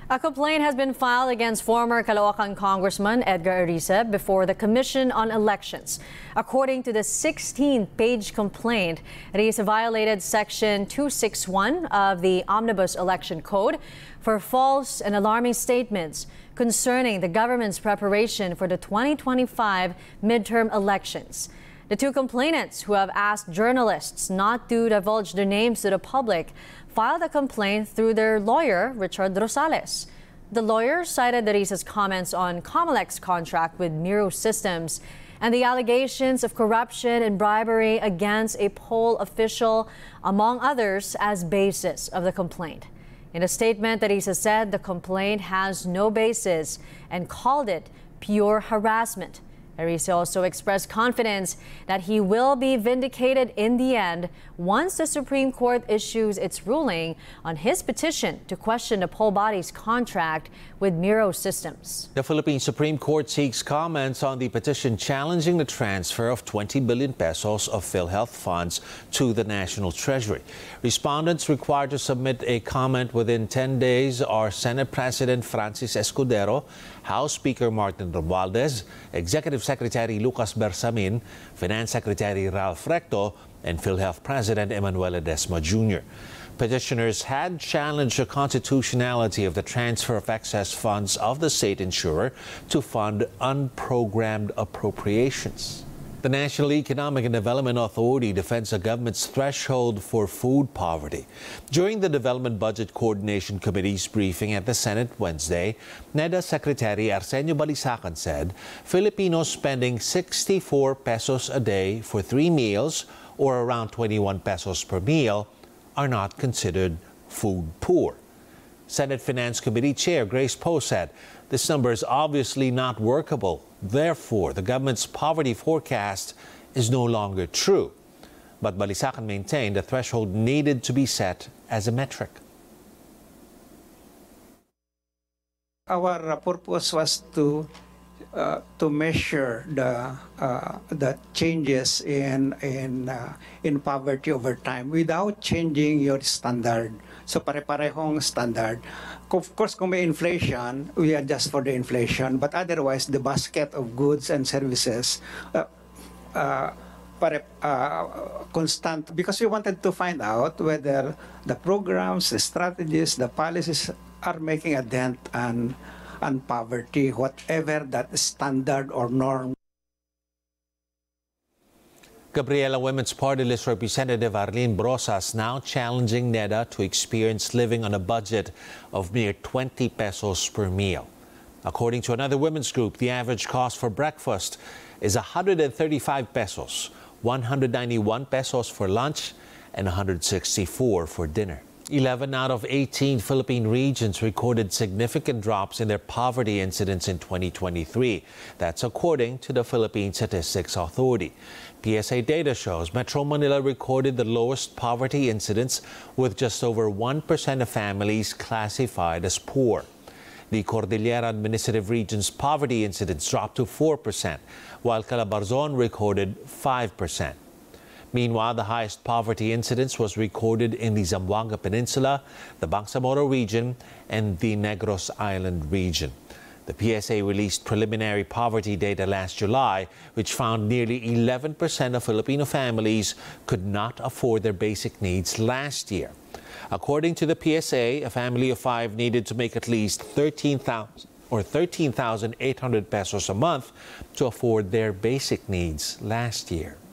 A complaint has been filed against former Caloocan Congressman Edgar Ariza before the Commission on Elections. According to the 16-page complaint, Ariza violated Section 261 of the Omnibus Election Code for false and alarming statements concerning the government's preparation for the 2025 midterm elections. The two complainants, who have asked journalists not to divulge their names to the public, filed a complaint through their lawyer, Richard Rosales. The lawyer cited Ariza's comments on Comelec's contract with Miro Systems and the allegations of corruption and bribery against a poll official, among others, as basis of the complaint. In a statement, Ariza said the complaint has no basis and called it pure harassment. Ariza also expressed confidence that he will be vindicated in the end once the Supreme Court issues its ruling on his petition to question the poll body's contract with Miro Systems. The Philippine Supreme Court seeks comments on the petition challenging the transfer of 20 billion pesos of PhilHealth funds to the National Treasury. Respondents required to submit a comment within 10 days are Senate President Francis Escudero, House Speaker Martin Romualdez, Executive Secretary Lucas Bersamin, Finance Secretary Ralph Recto, and PhilHealth President Emmanuel Ledesma Jr. Petitioners had challenged the constitutionality of the transfer of excess funds of the state insurer to fund unprogrammed appropriations. The National Economic and Development Authority defends the government's threshold for food poverty. During the Development Budget Coordination Committee's briefing at the Senate Wednesday, NEDA Secretary Arsenio Balisacan said Filipinos spending 64 pesos a day for 3 meals, or around 21 pesos per meal, are not considered food poor. Senate Finance Committee Chair Grace Poe said this number is obviously not workable. Therefore, the government's poverty forecast is no longer true. But Balisacan maintained the threshold needed to be set as a metric. Our purpose was to measure the changes in poverty over time without changing your standard. So pare-parehong standard. Of course, kung may inflation, we adjust for the inflation. But otherwise, the basket of goods and services constant, because we wanted to find out whether the programs, the strategies, the policies are making a dent on poverty, whatever that standard or norm. Gabriela Women's Party List Representative Arlene Brosas now challenging NEDA to experience living on a budget of mere 20 pesos per meal. According to another women's group, the average cost for breakfast is 135 pesos, 191 pesos for lunch, and 164 for dinner. 11 out of 18 Philippine regions recorded significant drops in their poverty incidence in 2023. That's according to the Philippine Statistics Authority. PSA data shows Metro Manila recorded the lowest poverty incidence with just over 1% of families classified as poor. The Cordillera Administrative Region's poverty incidence dropped to 4%, while Calabarzon recorded 5%. Meanwhile, the highest poverty incidence was recorded in the Zamboanga Peninsula, the Bangsamoro region, and the Negros Island region. The PSA released preliminary poverty data last July, which found nearly 11% of Filipino families could not afford their basic needs last year. According to the PSA, a family of 5 needed to make at least 13,800 pesos a month to afford their basic needs last year.